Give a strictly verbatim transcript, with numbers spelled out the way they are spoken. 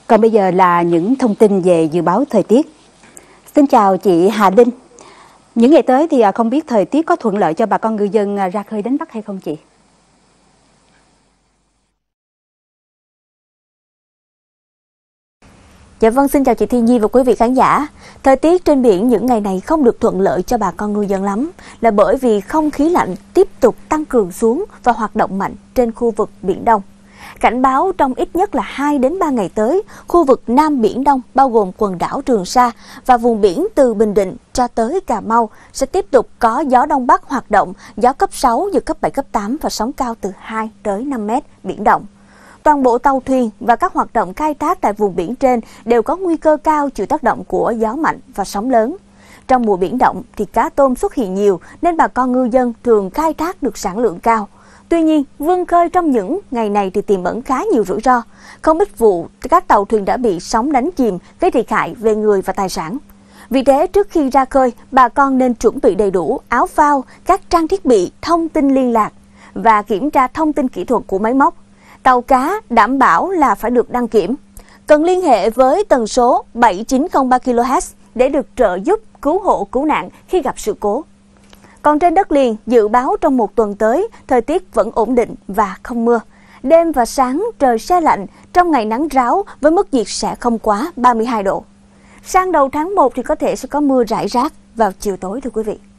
Còn bây giờ là những thông tin về dự báo thời tiết. Xin chào chị Hà Linh. Những ngày tới thì không biết thời tiết có thuận lợi cho bà con ngư dân ra khơi đánh bắt hay không chị? Dạ vâng, xin chào chị Thiên Nhi và quý vị khán giả. Thời tiết trên biển những ngày này không được thuận lợi cho bà con ngư dân lắm, là bởi vì không khí lạnh tiếp tục tăng cường xuống và hoạt động mạnh trên khu vực Biển Đông. Cảnh báo trong ít nhất là hai đến ba ngày tới, khu vực Nam Biển Đông bao gồm quần đảo Trường Sa và vùng biển từ Bình Định cho tới Cà Mau sẽ tiếp tục có gió Đông Bắc hoạt động, gió cấp sáu, giật cấp bảy, cấp tám và sóng cao từ hai tới năm mét, biển động. Toàn bộ tàu thuyền và các hoạt động khai thác tại vùng biển trên đều có nguy cơ cao chịu tác động của gió mạnh và sóng lớn. Trong mùa biển động thì cá tôm xuất hiện nhiều nên bà con ngư dân thường khai thác được sản lượng cao. Tuy nhiên, vươn khơi trong những ngày này thì tiềm ẩn khá nhiều rủi ro. Không ít vụ các tàu thuyền đã bị sóng đánh chìm, gây thiệt hại về người và tài sản. Vì thế, trước khi ra khơi, bà con nên chuẩn bị đầy đủ áo phao, các trang thiết bị, thông tin liên lạc và kiểm tra thông tin kỹ thuật của máy móc. Tàu cá đảm bảo là phải được đăng kiểm. Cần liên hệ với tần số bảy chín không ba ki lô héc để được trợ giúp cứu hộ cứu nạn khi gặp sự cố. Còn trên đất liền, dự báo trong một tuần tới, thời tiết vẫn ổn định và không mưa. Đêm và sáng trời se lạnh, trong ngày nắng ráo với mức nhiệt sẽ không quá ba mươi hai độ. Sang đầu tháng một thì có thể sẽ có mưa rải rác vào chiều tối thưa quý vị.